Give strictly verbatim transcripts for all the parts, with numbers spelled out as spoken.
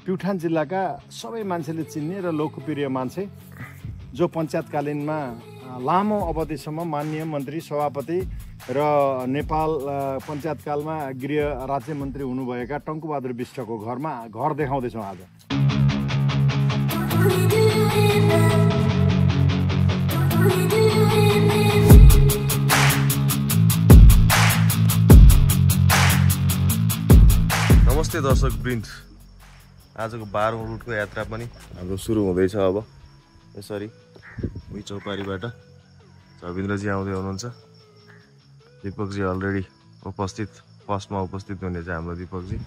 प्युठान जिल्लाका सबै मान्छेले चिन्ने र लोकप्रिय मान्छे जो पञ्चायतकालीनमा लामो अवधिसम्म माननीय मन्त्री सभापति र नेपाल पञ्चायतकालमा गृह राज्य मन्त्री हुनुभएका टङ्कबहादुर बिष्टको घरमा घर देखाउँदैछौँ आज। नमस्ते दर्शक वृन्द, आजको बाह्रौं रुटको यात्रा पनि हाम्रो सुरु हुँदैछ। अब यसरी उही चौपारीबाट रविन्द्रजी आउँदै हुनुहुन्छ। दीपकजी अलरेडी उपस्थित, फर्स्टमा उपस्थित हुने चाहिँ हाम्रो दीपकजी।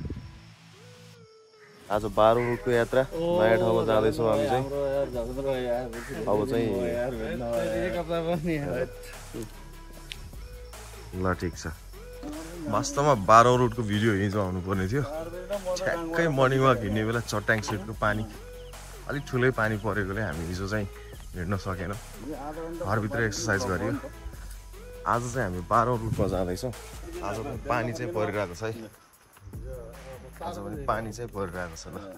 आज बाह्रौं रुटको यात्रा नयाँ ठाउँमा जाँदैछौँ हामी चाहिँ। अब चाहिँ ल ठिक छ। वास्तवमा बाह्रौं रुटको भिडियो हिजो आउनुपर्ने थियो। ठ्याक्कै मर्निङ वाक हिँड्ने बेला चट्याङ सिटको पानी अलिक ठुलै पानी परेकोले हामी हिजो चाहिँ हिँड्न सकेनौँ। घरभित्र एक्सर्साइज गरियो। आज चाहिँ हामी बाह्रौं रुटमा जाँदैछौँ। आज पनि पानी चाहिँ परिरहेको छ है। आज पनि पानी चाहिँ परिरहेको छ। ल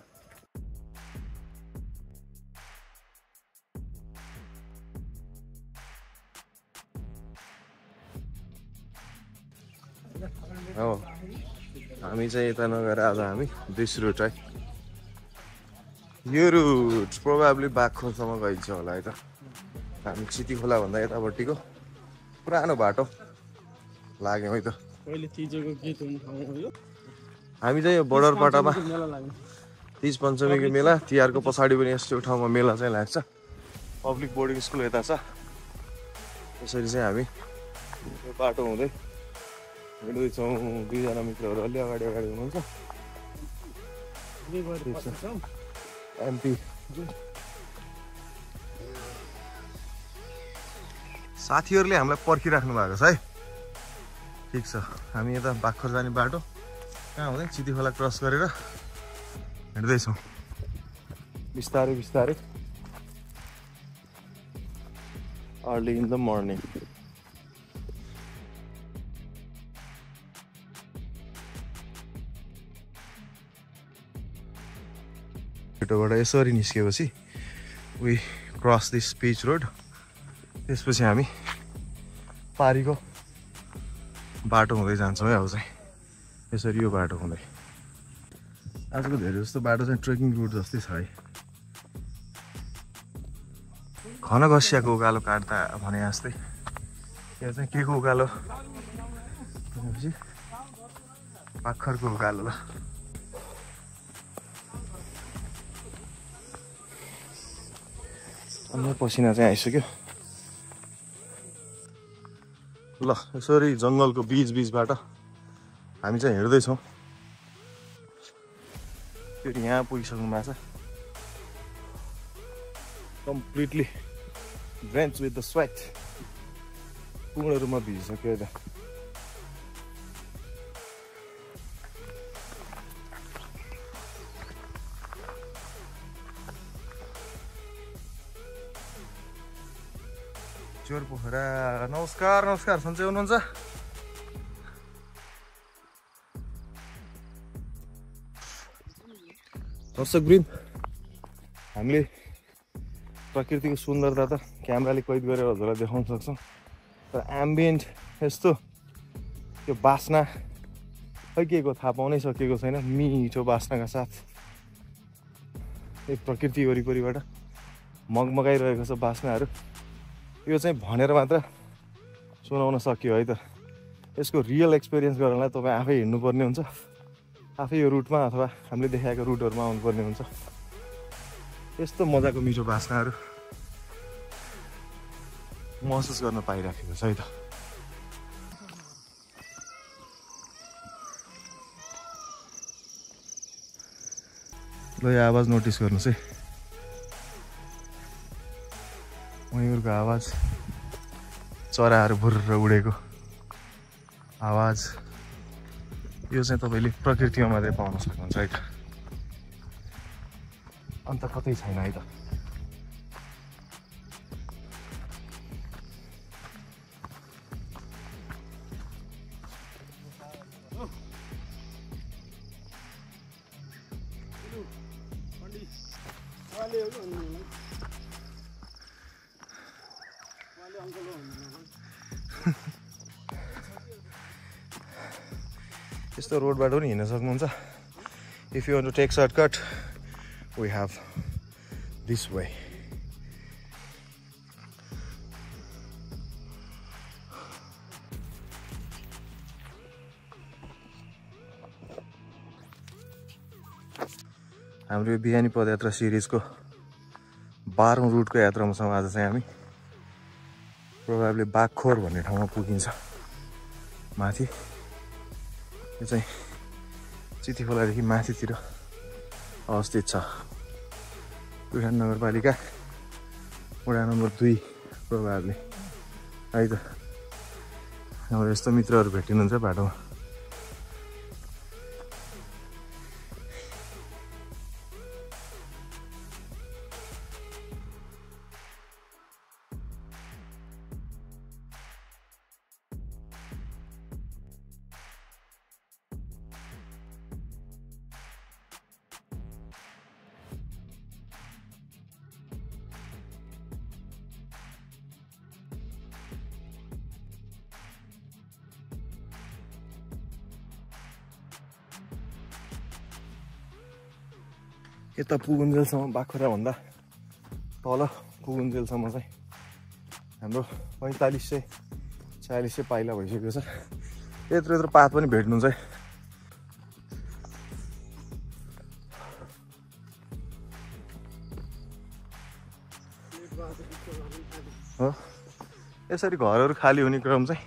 हो, हामी चाहिँ यता नगएर आज हामी दिस रुट है। यो रुट प्रोभाब्ली बाघखोरसम्म गइन्छ होला है त। हामी चिती खोला भन्दा यतापट्टिको पुरानो बाटो लाग्यौँ है त। हामी चाहिँ यो बर्डरपाटामा तीज पञ्चमीको मेला, तिहारको पछाडि पनि यस्तो ठाउँमा मेला चाहिँ लाग्छ। पब्लिक बोर्डिङ स्कुल यता छ। यसरी चाहिँ हामी यो बाटो हुँदै हिँड्दैछौँ। दुईजना मित्रहरू अलि अगाडि अगाडि हुनुहुन्छ। एमपी साथीहरूले हामीलाई पर्खिराख्नु भएको छ है। ठिक छ, हामी यता बाघखोर जाने बाटो कहाँ हुँदै चिती खोला क्रस गरेर हिँड्दैछौँ बिस्तारै बिस्तारै। Early in the morning. बाटोबाट यसरी निस्केपछि we cross this pitch road. त्यसपछि हामी पारीको बाटो हुँदै जान्छौँ है। अब चाहिँ यसरी यो बाटो हुँदै आजको धेरै जस्तो बाटो चाहिँ ट्रेकिङ रुट जस्तै छ है। खन घसियाको उकालो काट्दा भने जस्तै यो चाहिँ के को उकालो भनेपछि बाघखोरको उकालो। ल अन्य पसिना चाहिँ आइसक्यो। ल यसरी जङ्गलको बिच बिचबाट हामी चाहिँ हिँड्दैछौँ। त्यो यहाँ पुगिसक्नु भएको छ। Completely drench with the sweat. पूर्ण रूपमा भिजिसक्यो यता। चोर पोखरा, नमस्कार नमस्कार। सन्चै हुनुहुन्छ? दर्शक वृन्द, हामीले प्रकृतिको सुन्दरता त क्यामेराले कैद गरेर हजुरलाई देखाउन सक्छौँ, तर एम्बियन्ट यस्तो त्यो बास्ना खै के को थाहा पाउनै सकेको छैन। मिठो बास्नाका साथ यो प्रकृति वरिपरिबाट मगमगाइरहेको छ बास्नाहरू। यो चाहिँ भनेर मात्र सुनाउन सकियो है त। यसको रियल एक्सपिरियन्स गर्नलाई तपाईँ आफै हिँड्नुपर्ने हुन्छ। आफै यो रुटमा अथवा हामीले देखाएको रुटहरूमा आउनुपर्ने हुन्छ। यस्तो मजाको मिठो बास्नाहरू महसुस गर्न पाइराखेको छ है त। ल यो आवाज नोटिस गर्नुहोस् है। मयूरको आवाज, चराहरू भुर्र उडेको आवाज, यो चाहिँ तपाईँले प्रकृतिमा मात्रै पाउन सक्नुहुन्छ है त। अन्त कतै छैन है त। यस्तो रोडबाट पनि हिँड्न सक्नुहुन्छ if you want to take shortcut we have this way हाम्रो यो बिहानी पदयात्रा सिरिजको बाह्रौँ रुटको यात्रामा छौँ आज चाहिँ हामी प्रोभाब्ली बाघखोर भन्ने ठाउँमा पुगिन्छ माथि यो चाहिँ चिठी खोलादेखि माथितिर अवस्थित छ प्युठान नगरपालिका वडा नम्बर दुई प्रोभाब्ली है त हाम्रो यस्तो मित्रहरू भेटिनुहुन्छ बाटोमा यता पुगुन्जेलसम्म बाघखोरा भन्दा तल पुगुन्जेलसम्म चाहिँ हाम्रो पैँतालिस सय चालिस सय पाइला भइसकेको छ यत्रो यत्रो पात पनि भेट्नुहुन्छ है हो यसरी घरहरू खाली हुने क्रम चाहिँ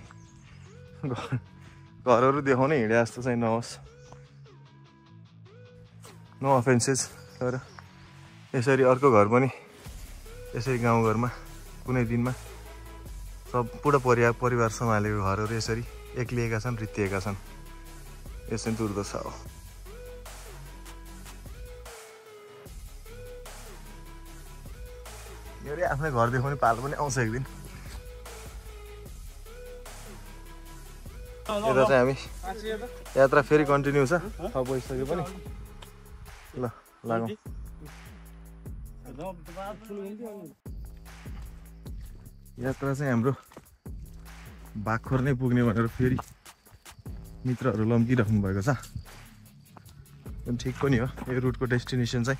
घरहरू देखाउनै हिँडे जस्तो चाहिँ नहोस् नो अफेन्सेस तर यसरी अर्को घर पनि यसरी गाउँघरमा कुनै दिनमा सब पुरा परिवार परिवार सम्हालेको घरहरू यसरी एक्लिएका छन् रित्तिएका छन् यसै दुर्दशा हो यो आफ्नै घर देखाउने पालो पनि आउँछ एक दिन यता चाहिँ हामी यात्रा फेरि कन्टिन्यू छ थप भइसक्यो पनि ल लागौँ यात्रा चाहिँ हाम्रो बाघखोर नै पुग्ने भनेर फेरि मित्रहरू लम्किराख्नु भएको छ पनि ठिक पनि हो यो रुटको डेस्टिनेसन चाहिँ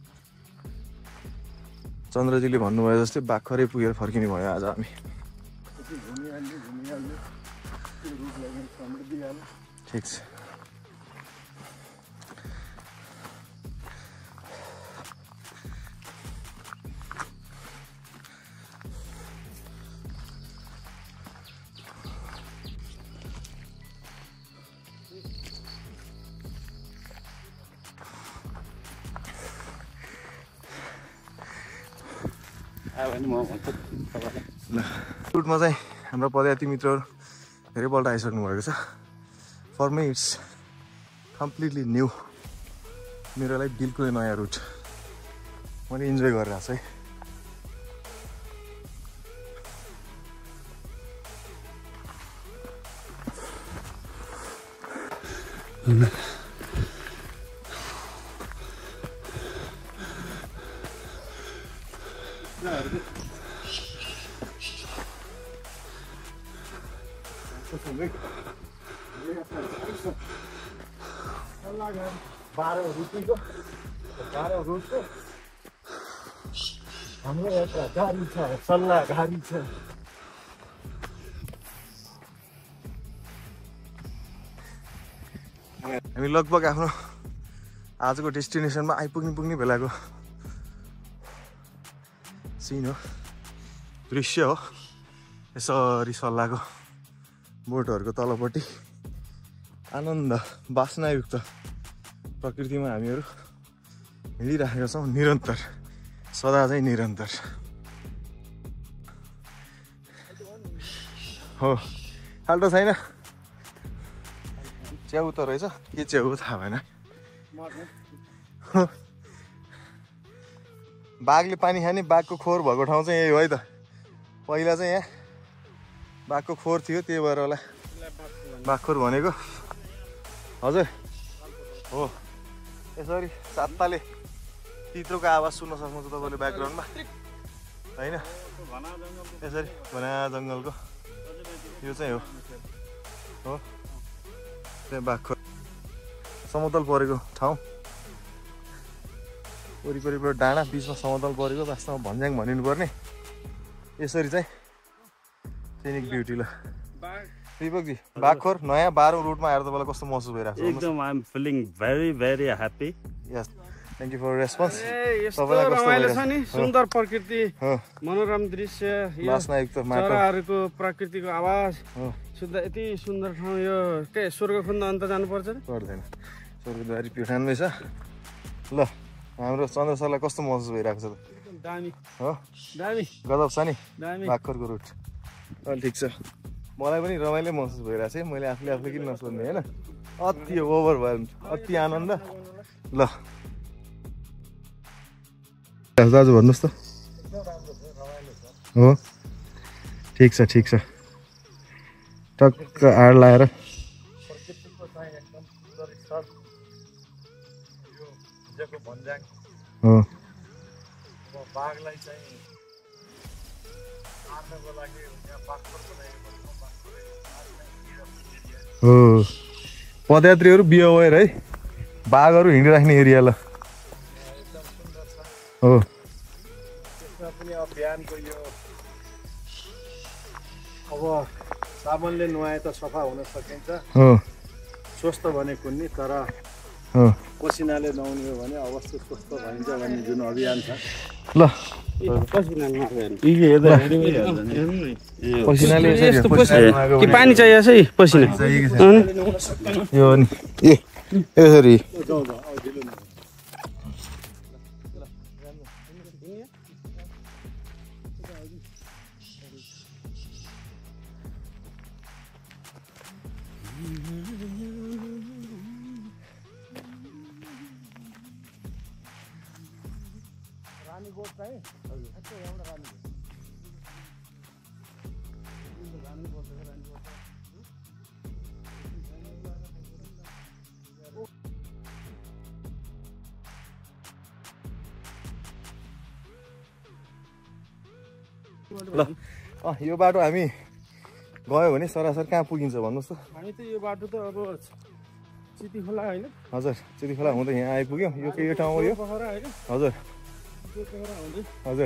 चन्द्रजीले भन्नुभयो जस्तै बाघखोरै पुगेर फर्किने भयो आज हामी ठिक छ रुटमा चाहिँ हाम्रो पदयात्री मित्रहरू धेरैपल्ट आइसक्नु भएको छ for me it's completely new मेरो लागि बिल्कुलै नयाँ रुट मैले इन्जोय गरिरहेको छु है बाह्र रुटको बाह्र रुटको हाम्रो एउटा गाडी छ सल्लाह गाडी छ हामी लगभग आफ्नो आजको डेस्टिनेसनमा आइपुग्ने पुग्ने बेलाको सिन हो दृश्य हो यसरी सल्लाहको बोटहरूको तलपट्टि आनन्द वासनायुक्त प्रकृतिमा हामीहरू हिँडिराखेका छौँ निरन्तर सदा चाहिँ निरन्तर हो खाल्टो छैन च्याउ त रहेछ के च्याउ थाहा भएन बाघले पानी खाने बाघको खोर भएको ठाउँ चाहिँ यही हो है त पहिला चाहिँ यहाँ बाघको खोर थियो त्यही भएर होला बाघखोर भनेको हजुर हो यसरी सातपाले तित्रोको आवाज सुन्न सक्नुहुन्छ तपाईँले ब्याकग्राउन्डमा होइन यसरी घना जङ्गलको यो चाहिँ हो हो त्यहाँ बाघखोर समतल परेको ठाउँ वरिपरिबाट डाँडा बिचमा समतल परेको वास्तवमा भन्ज्याङ भनिनु पर्ने यसरी चाहिँ सिनिक ब्युटी ल दीपकजी बाघखोर नयाँ बाह्रौँ रुटमा आएर तपाईँलाई कस्तो महसुस भइरहेको छ एकदम I am feeling very very happy यस थ्याङ्क यू फर रेस्पोन्स तपाईँलाई रमाइलो छ नि सुन्दर प्रकृति मनोरम दृश्य चराहरूको प्राकृतिक आवाज शुद्ध यति सुन्दर ठाउँ यो के स्वर्गखुन्द अन्त जानुपर्छ पर्दैन स्वर्गद्वारी प्युठानमै छ ल हाम्रो चन्द्र सरलाई कस्तो महसुस भइरहेको छ त दामी हो दामी गजब छ नि दामी बाघखोरको रुट अलि ठिक छ मलाई पनि रमाइलो महसुस भइरहेको छ मैले आफूले आफूले किन नसोध्ने होइन अति ओभर भयो अति आनन्द ल दाजु भन्नुहोस् त हो ठिक छ ठिक छ टक्क आड लाएर हो बाघलाई चाहिँ मार्नको लागि यहाँ बाघखोरको लागि हो पदयात्रीहरू बिहेवियर है बाघहरू हिँडिराख्ने एरिया ल हो त्यसमा पनि अब बिहानको यो अब साबुनले नुहाए त सफा हुन सकिन्छ हो स्वस्थ भने कुन्नी तर हो पसिनाले नुहाउने हो भने अवश्य स्वस्थ भइन्छ भन्ने जुन अभियान छ ल कि पानी चाहियो है पसिना यो नि ए यसरी ल अँ यो बाटो हामी गयो भने सरासर कहाँ पुगिन्छ भन्नुहोस् त हामी त यो बाटो त अब चिती खोला होइन हजुर चिती खोला हुँदै यहाँ आइपुग्यौँ यो के यो ठाउँ हो यो हजुर हजुर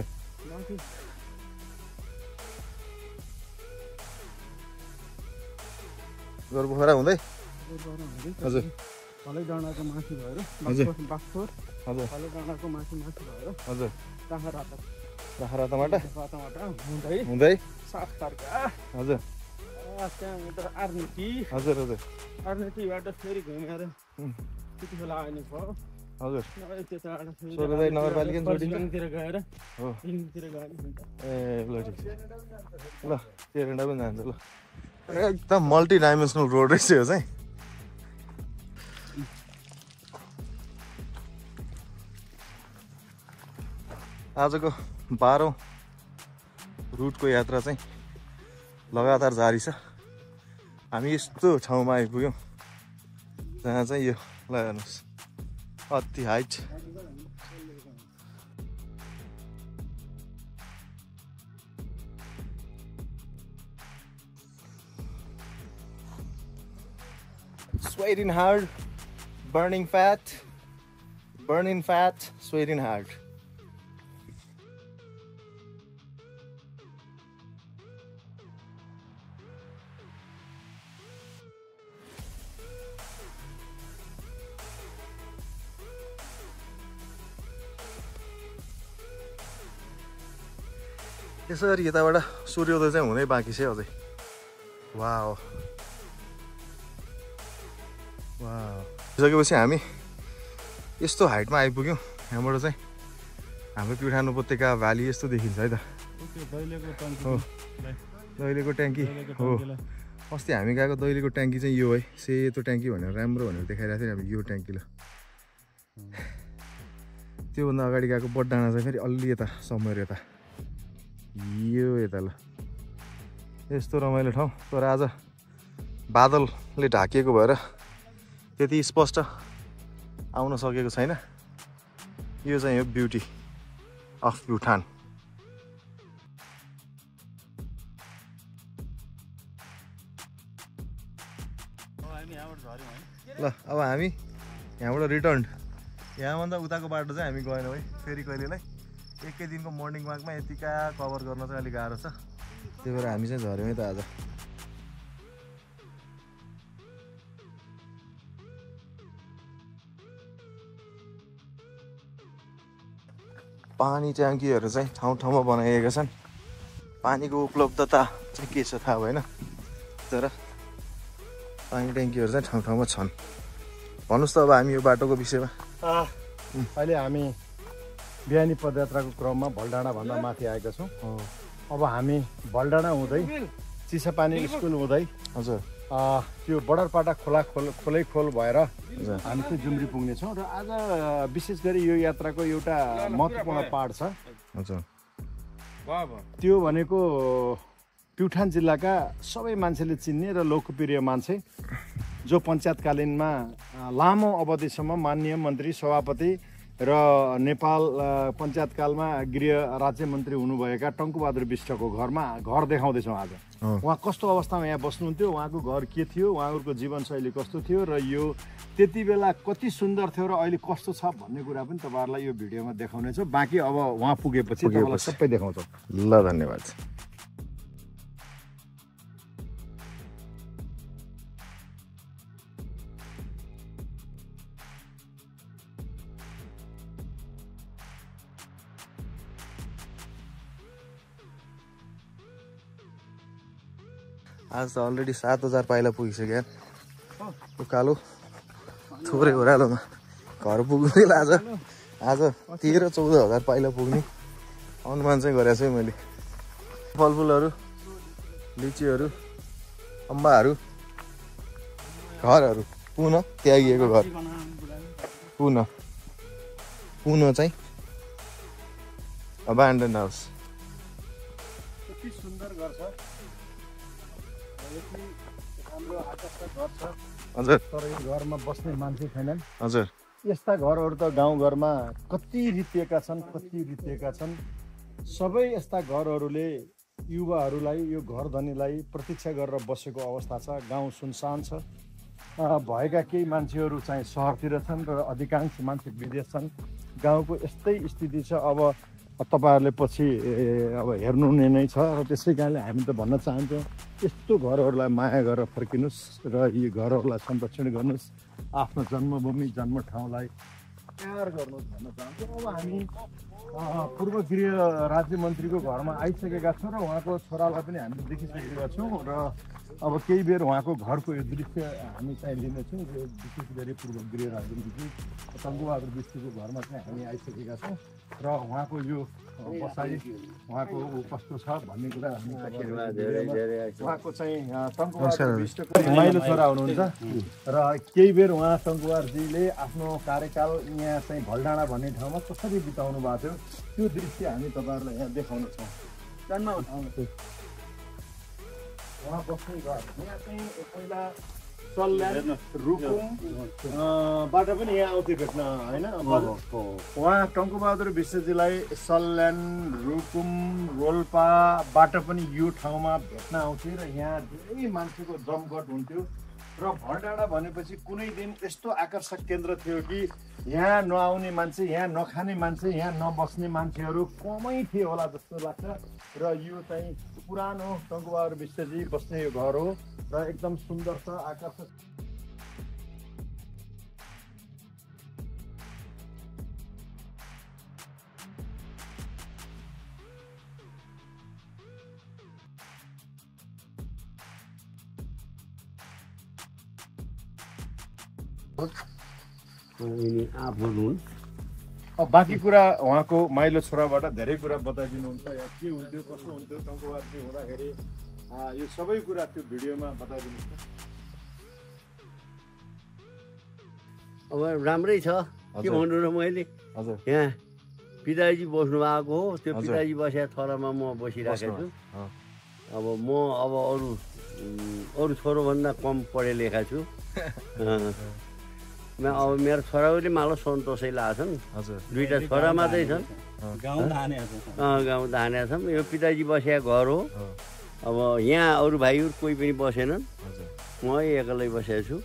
गोरुपोखरा हुँदै हजुर फलै डाँडाको माथि भएर बाघखोर हजुर फलै डाँडाको माथि माथि भएर हजुर राखराता राखराताबाट राताबाट हुँदै हुँदै सात तारका हजुर त्यहाँबाट आर्नेटी हजुर हजुर आर्नेटीबाट फेरि घुमेर चिती खोला आउने भयो हजुर त्यताबाट सोह्रदाई नगरपालिका तिर गएर हो तिर गएर ए ल ठिक छ ल तेह्रवटा पनि जान्छ ल एकदम मल्टी डाइमेन्सनल रोड रहेछ यो चाहिँ आजको बाह्रौँ रुटको यात्रा चाहिँ लगातार जारी छ हामी यस्तो ठाउँमा आइपुग्यौँ जहाँ चाहिँ यो ल हेर्नुहोस् अति हाइट sweating hard, burning fat, burning fat, sweating hard. यसरी यताबाट सूर्योदय चाहिँ हुनै बाँकी छ अझै वाउ वाउ सकेपछि हामी यस्तो हाइटमा आइपुग्यौँ यहाँबाट चाहिँ हाम्रो प्युठान उपत्यका भ्याली यस्तो देखिन्छ है त हो दैलेको ट्याङ्की हो अस्ति हामी गएको दैलेको ट्याङ्की चाहिँ यो है सेतो ट्याङ्की भनेर राम्रो भनेर देखाइरहेको थियो अब यो ट्याङ्की ल त्योभन्दा अगाडि गएको बडडाँडा चाहिँ फेरि अलि यता समयर यता यो यता ल यस्तो रमाइलो ठाउँ तर आज बादलले ढाकिएको भएर त्यति स्पष्ट आउन सकेको छैन यो चाहिँ हो ब्युटी अफ प्युठान। ल अब हामी यहाँबाट रिटर्न, यहाँभन्दा उताको बाटो चाहिँ हामी गएनौँ है, फेरि कहिलेलाई एकै दिनको मर्निङ वाकमा यतिका कभर गर्न चाहिँ अलिक गाह्रो छ, त्यही भएर हामी चाहिँ झऱ्यौँ है त आज। पानी ट्याङ्कीहरू चाहिँ ठाउँ ठाउँमा बनाइएका छन्। पानीको उपलब्धता चाहिँ के छ थाहा भएन, तर पानी ट्याङ्कीहरू चाहिँ ठाउँ ठाउँमा छन्। भन्नुहोस् त अब हामी यो बाटोको विषयमा। अहिले हामी बिहानी पदयात्राको क्रममा भलडाँडा भन्दा माथि आएका छौँ। अब हामी भलडाँडा हुँदै चिसापानी स्कुल हुँदै हजुर त्यो बडरपाटा खोला खोल खोलै खोल भएर हामी चाहिँ जुम्री पुग्नेछौँ। र आज विशेष गरी यो यात्राको एउटा महत्त्वपूर्ण पार्ट छ। हजुर त्यो भनेको प्युठान जिल्लाका सबै मान्छेले चिन्ने र लोकप्रिय मान्छे जो पञ्चायतकालीनमा लामो अवधिसम्म माननीय मन्त्री सभापति र नेपाल पञ्चायतकालमा गृह राज्य मन्त्री हुनुभएका टङ्कबहादुर बिष्टको घरमा घर देखाउँदैछौँ आज। उहाँ कस्तो अवस्थामा यहाँ बस्नुहुन्थ्यो, उहाँको घर के थियो, उहाँहरूको जीवनशैली कस्तो थियो र यो त्यति बेला कति सुन्दर थियो र अहिले कस्तो छ भन्ने कुरा पनि तपाईँहरूलाई यो भिडियोमा देखाउनेछु। बाँकी अब उहाँ पुगेपछि तपाईँलाई सबै देखाउँछौँ। ल धन्यवाद। आज त अलरेडी सात हजार पाइला पुगिसक्यो। उकालो थोरै ओह्रालोमा घर पुग्दैन आज आज तेह्र चौध हजार पाइला पुग्ने अनुमान चाहिँ गरेको छु है मैले। फलफुलहरू, लिचीहरू, अम्बाहरू, घरहरू पुनः त्यागिएको घर, पुनः पुनः चाहिँ अबान्डन हाउस। कति सुन्दर घर छ, राम्रो आकर्षक घर छ। हजुर तर यो घरमा बस्ने मान्छे छैनन्। हजुर यस्ता घरहरू त गाउँघरमा कति रितिएका छन्, कति रितिएका छन्। सबै यस्ता घरहरूले युवाहरूलाई, यो घर धनीलाई प्रतीक्षा गरेर बसेको अवस्था छ। गाउँ सुनसान छ। भएका केही मान्छेहरू चाहिँ सहरतिर छन् र अधिकांश मान्छे विदेश छन्। गाउँको यस्तै स्थिति छ। अब तपाईँहरूले पछि अब हेर्नु नै छ र त्यसै कारणले हामी त भन्न चाहन्छौँ यस्तो घरहरूलाई माया गरेर फर्किनुहोस् र यी घरहरूलाई संरक्षण गर्नुहोस्, आफ्नो जन्मभूमि जन्म ठाउँलाई प्यार गर्नुहोस् भन्न चाहन्छौँ। अब हामी पूर्व गृह राज्य मन्त्रीको घरमा आइसकेका छौँ र उहाँको छोरालाई पनि हामी देखिसकेका छौँ र अब केही बेर उहाँको घरको यो दृश्य हामी चाहिँ लिनेछौँ। यो विशेष गरी पूर्व गृह राज्य मन्त्री टङ्कबहादुर बिष्टको घरमा चाहिँ हामी आइसकेका छौँ र उहाँको यो बसाइ, उहाँको कस्तो छ भन्ने कुरा हामी उहाँको चाहिँ टङ्कबहादुर बिष्टको माइलो छोरा हुनुहुन्छ र केही बेर उहाँ टङ्कबहादुरजीले आफ्नो कार्यकाल यहाँ चाहिँ भलडाँडा भन्ने ठाउँमा कसरी बिताउनु भएको थियो त्यो दृश्य हामी तपाईँहरूलाई यहाँ देखाउनेछौँ। उहाँ बस्ने घर यहाँ चाहिँ पहिला सल्यान रुकुमबाट पनि यहाँ आउँथ्यो भेट्न होइन। उहाँ टङ्कबहादुर बिष्टजीलाई सल्यान, रुकुम, रोल्पाबाट पनि यो ठाउँमा भेट्न आउँथ्यो र यहाँ धेरै मान्छेको जमघट हुन्थ्यो। र भलडाँडा भनेपछि कुनै दिन यस्तो आकर्षक केन्द्र थियो कि यहाँ नआउने मान्छे, यहाँ नखाने मान्छे, यहाँ नबस्ने मान्छेहरू कमै थिए होला जस्तो लाग्छ। र यो चाहिँ पुरानो टङ्कबहादुर बिष्टजी बस्ने यो घर हो र एकदम सुन्दर छ, आकर्षक। अब बाँकी कुरा उहाँको माइलो छोराबाट धेरै कुरा बताइदिनुहुन्छ। यहाँ के हुन्थ्यो, कसो हुन्थ्यो टङ्कबहादुर हुँदाखेरि यो सबै कुरा त्यो भिडियोमा बताइदिनुहुन्छ। अब राम्रै छ के भन्नु र मैले। यहाँ पिताजी बस्नु भएको हो, त्यो पिताजी बसेको थरामा म बसिरहेको छु। अब म अब अरू अरू छोरोभन्दा कम पढे लेखा छु। अब मेरो छोराहरूले मलाई सन्तोषै लाग्छन् हजुर दुईटा छोरा मात्रै छन् गाउँ धाने गाउँ धानेका छौँ यो पिताजी बसेको घर हो अब यहाँ अरू भाइहरू कोही पनि बसेनन् म एक्लै बसेको छु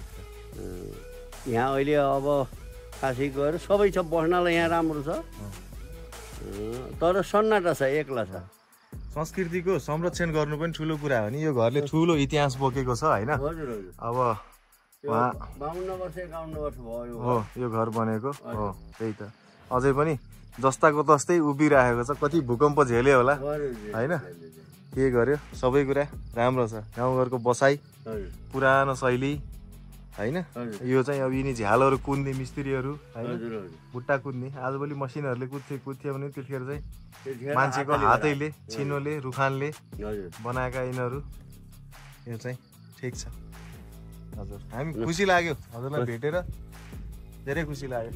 यहाँ अहिले अब खासै गएर सबै छ बस्नलाई यहाँ राम्रो छ तर सन्नाटा छ एक्ला छ संस्कृतिको संरक्षण गर्नु पनि ठुलो कुरा हो नि यो घरले ठुलो इतिहास बोकेको छ होइन अब बाउन्न वर्ष एकाउन्न वर्ष भयो हो यो घर बनेको हो त्यही त अझै पनि जस्ताको तस्तै उभिरहेको छ कति भूकम्प झेल्यो होला होइन के गर्यो सबै कुरा राम्रो छ गाउँघरको बसाइ पुरानो शैली होइन यो चाहिँ अब यिनी झ्यालहरू कुद्ने मिस्त्रीहरू होइन बुट्टा कुद्ने आजभोलि मसिनहरूले कुद्थे कुद्थ्यो भने त्यतिखेर चाहिँ मान्छेको हातैले छिनोले रुखानले बनाएका यिनीहरू यो चाहिँ ठिक छ हजुर हामी खुसी लाग्यो हजुरलाई भेटेर धेरै खुसी लाग्यो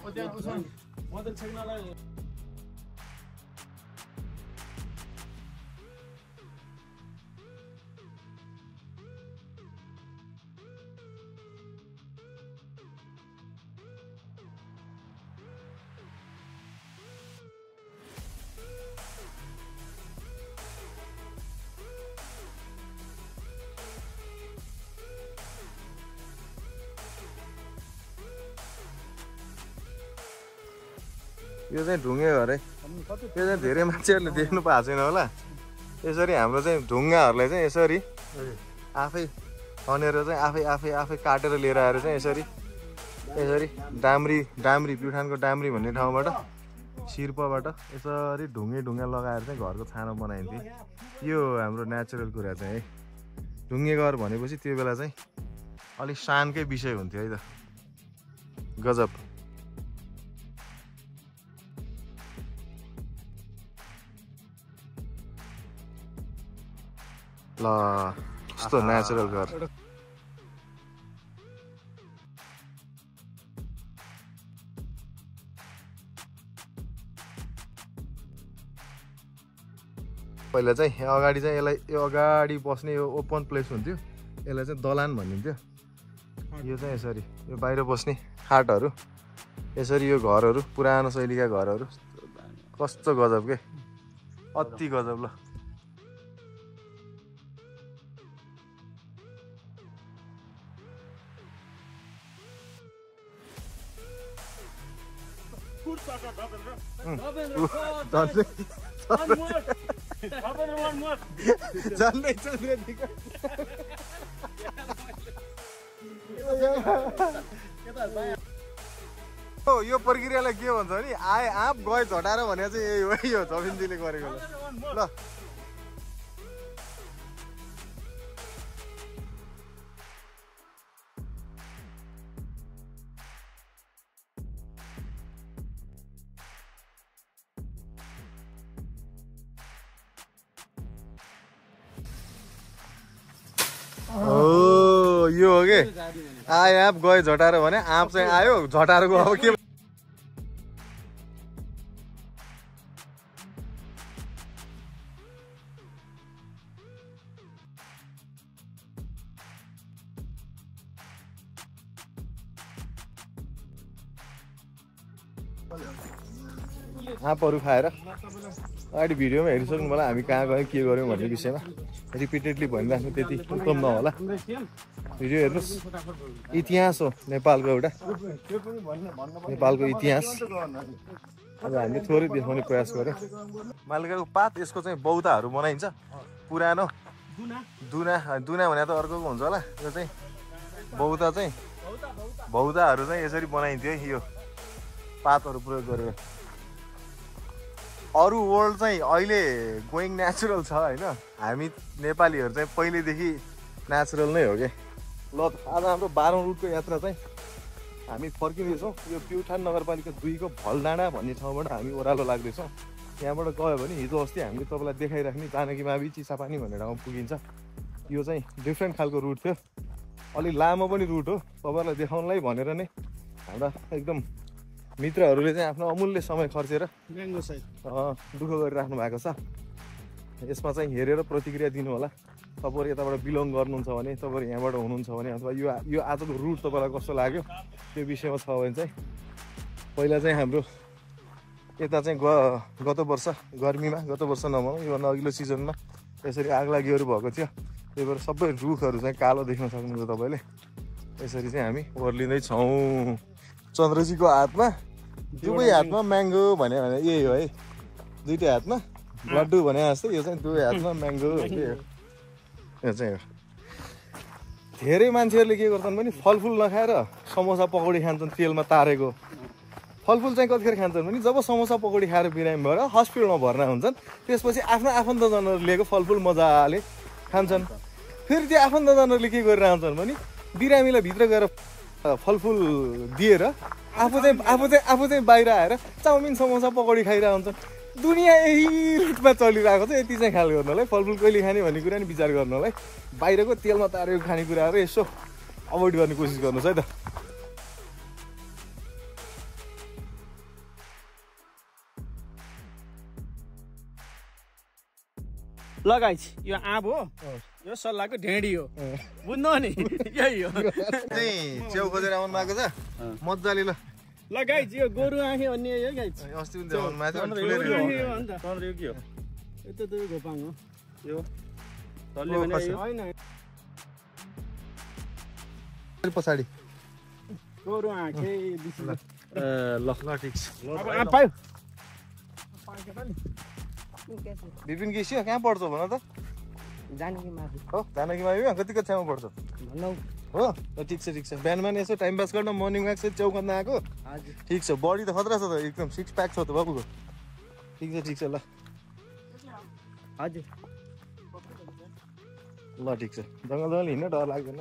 यो चाहिँ ढुङ्गे घर है यो चाहिँ धेरै मान्छेहरूले देख्नु पाएको छैन होला यसरी हाम्रो चाहिँ ढुङ्गाहरूलाई चाहिँ यसरी आफै खनेर चाहिँ आफै आफै आफै काटेर लिएर आएर चाहिँ यसरी यसरी डाम्री डाम्री प्युठानको डाम्री भन्ने ठाउँबाट शिर्पबाट यसरी ढुङ्गे ढुङ्गा लगाएर चाहिँ घरको छानो बनाइन्थ्यो यो हाम्रो नेचुरल कुरा चाहिँ है ढुङ्गे घर भनेपछि त्यो बेला चाहिँ अलिक शानकै विषय हुन्थ्यो है त गजब ल कस्तो नेचुरल घर पहिला चाहिँ अगाडि चाहिँ यसलाई यो अगाडि बस्ने यो ओपन प्लेस हुन्थ्यो यसलाई चाहिँ दलान भनिन्थ्यो यो चाहिँ यसरी यो बाहिर बस्ने खाटहरू यसरी यो घरहरू पुरानो शैलीका घरहरू कस्तो गजब के अति गजब ल यो प्रक्रियालाई के भन्छ नि आए आँप गए झटाएर भने चाहिँ यही हो यो जमिनजीले गरेको ल ओ यो हो के आए आँप गए झटाएर भने आँप चाहिँ आयो झटाएर गयो अब के आँपहरू खाएर अगाडि भिडियोमा हेरिसक्नु होला हामी कहाँ गयौँ के गऱ्यौँ भन्ने विषयमा रिपिटेडली भनिराख्नु त्यति उत्तम नहोला भिडियो हेर्नुहोस् इतिहास हो नेपालको एउटा नेपालको इतिहास अब हामीले थोरै देखाउने प्रयास गऱ्यौँ मालिकाको पात यसको चाहिँ बौताहरू बनाइन्छ पुरानो दुना दुना भने त अर्को हुन्छ होला यो चाहिँ बौता चाहिँ बौताहरू चाहिँ यसरी बनाइन्थ्यो है यो पातहरू प्रयोग गरेर अरू वर्ल्ड चाहिँ अहिले गोइङ नेचुरल छ होइन हामी नेपालीहरू चाहिँ पहिल्यैदेखि नेचुरल नै हो कि ल आज हाम्रो बाह्रौँ रुटको यात्रा चाहिँ हामी फर्किँदैछौँ यो प्युठान नगरपालिका दुईको भलडाँडा भन्ने ठाउँबाट हामी ओह्रालो लाग्दैछौँ यहाँबाट गयो भने हिजो अस्ति हामीले तपाईँलाई देखाइराख्ने जानकी मावि चिसापानी भन्ने ठाउँमा पुगिन्छ यो चाहिँ डिफ्रेन्ट खालको रुट थियो अलिक लामो पनि रुट हो तपाईँलाई देखाउनलाई भनेर नै हाम्रा एकदम मित्रहरूले चाहिँ आफ्नो अमूल्य समय खर्चेर दुःख गरिराख्नु भएको छ यसमा चाहिँ हेरेर प्रतिक्रिया दिनु होला। तपाईहरु यताबाट बिलोङ गर्नुहुन्छ भने, तपाईहरु यहाँबाट हुनुहुन्छ भने अथवा यो यो आजको रुट तपाईलाई कस्तो लाग्यो त्यो विषयमा छ भने चाहिँ पहिला चाहिँ हाम्रो यता चाहिँ गत वर्ष गर्मीमा गत वर्ष नभनौँ योभन्दा अघिल्लो सिजनमा यसरी आगलागीहरू भएको थियो। त्यही भएर सबै रुखहरू चाहिँ कालो देख्न सक्नुहुन्छ तपाईँले। यसरी चाहिँ हामी ओर्लिँदै छौँ। चन्द्रजीको हातमा दुवै हातमा म्याङ्गो भने भने यही हो है, दुइटै हातमा लड्डु भने जस्तै यो चाहिँ दुवै हातमा म्याङ्गो यो चाहिँ हो। धेरै मान्छेहरूले के गर्छन् भने फलफुल नखाएर समोसा पकौडी खान्छन् तेलमा तारेको। फलफुल चाहिँ कतिखेर खान्छन् भने जब समोसा पकौडी खाएर बिरामी भएर हस्पिटलमा भर्ना हुन्छन् त्यसपछि आफ्नो आफन्तजनहरू लिएको फलफुल मजाले खान्छन्। फेरि त्यो आफन्तजनहरूले के गरिरहन्छन् भने बिरामीलाई भित्र गएर फलफुल दिएर आफू चाहिँ आफू चाहिँ आफू चाहिँ बाहिर आएर चाउमिन समोसा पकौडी खाइरहेको हुन्छन्। दुनियाँ यही रुटमा चलिरहेको छ। यति चाहिँ ख्याल गर्नुलाई, फलफुल कहिले खाने भन्ने कुरा नि विचार गर्नुलाई, बाहिरको तेलमा तारेको खानेकुराहरू यसो अभोइड गर्ने कोसिस गर्नुहोस् है त। ल गाइस यो आँप हो, यो सल्लाहको ढेँडी हो, बुझ्नु नि यही हो। चाहिँ च्याउ खोजेर आउनु भएको छ मजाले। ल ल गाइस यो गोरु आँखे भन्ने हो गाइस। अस्ति पनि देखाउनु भएको थियो ठुलै यो चन्द्र यो के हो? यो त घोपाङ हो। यो तल्ले भने यो हैन पछाडि गोरु आँखे दिस। ल ल ठिक छ। अब आँप पायो। विपिन केसी कहाँ पढ्छ भन त? जानकी माथि हो जानकी मावि कति कक्षामा पढ्छ नौ हो? ठिक छ ठिक छ। बिहान बिहान यसो टाइम पास गर्न मर्निङ वाक चाहिँ चौकमा आएको ठिक छ। बडी त खतरा छ त, एकदम सिक्स प्याक छ त बाबुको। ठिक छ ठिक छ। ल हजुर ल ठिक छ। जङ्गल जङ्गल हिँड्न डर लाग्दैन।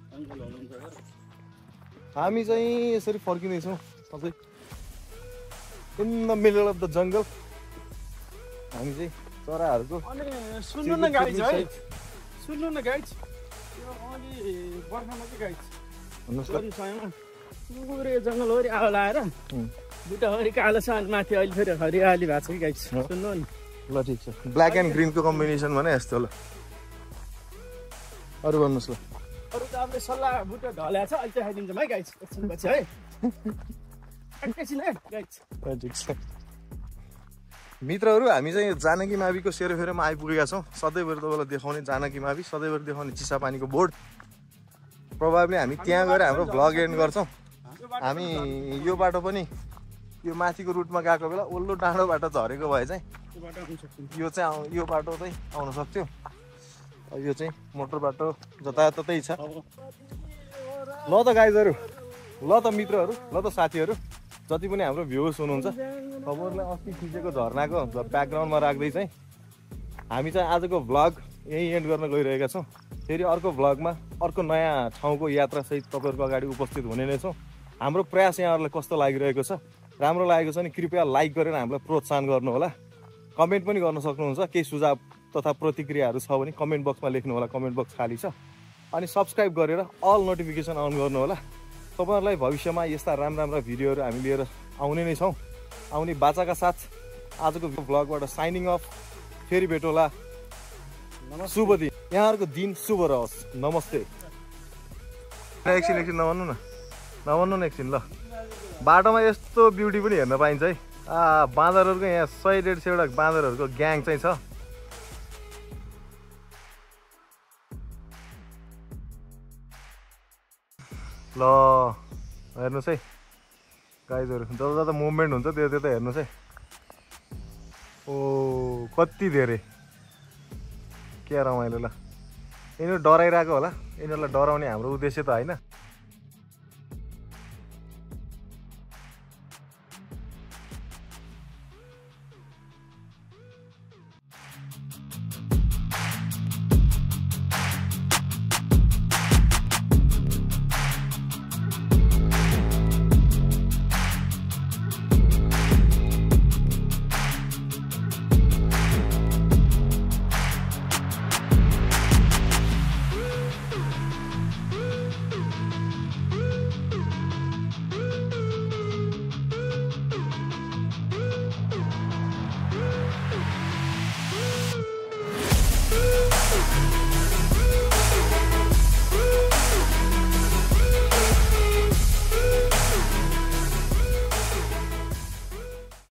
हामी चाहिँ यसरी फर्किँदैछौँ सधैँ in the middle of the jungle. हामी चाहिँ चराहरूको सुन्नु न गाइस है, सुन्नु न गाइस, यो अलि बर्खामा चाहिँ गाइस भन्नुहोस् समयमा पुरै जङ्गल वरि आगो लाएर दुईटा हरि कालो छ अनि माथि अहिले फेरि हरियाली भएको छ कि गाइस। सुन्नु नि। ल ठिक छ। ब्ल्याक एन्ड ग्रिनको कम्बिनेसन भने यस्तो। ल अरू भन्नुहोस्। ल अरू त अब सल्लाह बुटो ढल्या छ, अहिले देखाइदिन्छौँ है गाइस एकछिनपछि है। एकैछिन है गाइस। ठिक छ मित्रहरू, हामी चाहिँ जानकी माविको सेरोफेरोमा आइपुगेका छौँ। सधैँभरि तपाईँलाई देखाउने जानकी मावि, सधैँभरि देखाउने चिसापानीको बोर्ड। प्रोभाब्ली हामी त्यहाँ गएर हाम्रो भ्लग एन्ड गर्छौँ। हामी यो बाटो पनि यो माथिको रुटमा गएको बेला ओल्लो डाँडो बाटो झरेको भए चाहिँ यो चाहिँ यो बाटो चाहिँ आउन सक्थ्यो। यो चाहिँ मोटर बाटो जताततै छ। ल त गाइजहरू, ल त मित्रहरू, ल त साथीहरू, जति पनि हाम्रो भ्युज हुनुहुन्छ तपाईँहरूलाई अस्ति खिचेको झर्नाको ब्याकग्राउन्डमा राख्दै चाहिँ हामी चाहिँ आजको भ्लग यहीँ एन्ड गर्न गइरहेका छौँ। फेरि अर्को भ्लगमा अर्को नयाँ ठाउँको यात्रासहित तपाईँहरूको अगाडि उपस्थित हुने नै छौँ। हाम्रो प्रयास यहाँहरूलाई कस्तो लागिरहेको छ, राम्रो लागेको छ भने कृपया लाइक गरेर हामीलाई प्रोत्साहन गर्नुहोला। कमेन्ट पनि गर्न सक्नुहुन्छ। केही सुझाव तथा प्रतिक्रियाहरू छ भने कमेन्ट बक्समा लेख्नु होला, कमेन्ट बक्स खाली छ। अनि सब्सक्राइब गरेर अल नोटिफिकेसन अन गर्नुहोला। तपाईँहरूलाई भविष्यमा यस्ता राम्रा राम्रा भिडियोहरू हामी लिएर आउने नै छौँ। आउने बाचाका साथ आजको भ्लगबाट साइनिङ अफ। फेरि भेटौँला। शुभ दिन, यहाँहरूको दिन शुभ रहोस्। नमस्ते। एकछिन एकछिन नभन्नु न, नभन्नु न एकछिन। ल बाटोमा यस्तो ब्युटी पनि हेर्न पाइन्छ है। आ बाँदरहरूको यहाँ सय डेढ सयवटा बाँदरहरूको ग्याङ चाहिँ छ। ल हेर्नुहोस् है गाइजहरू, जता जता मुभमेन्ट हुन्छ त्यो त्यता हेर्नुहोस् है। ओ कति धेरै क्या रमाइलो। ल यिनीहरू डराइरहेको होला, यिनीहरूलाई डराउने हाम्रो उद्देश्य त होइन।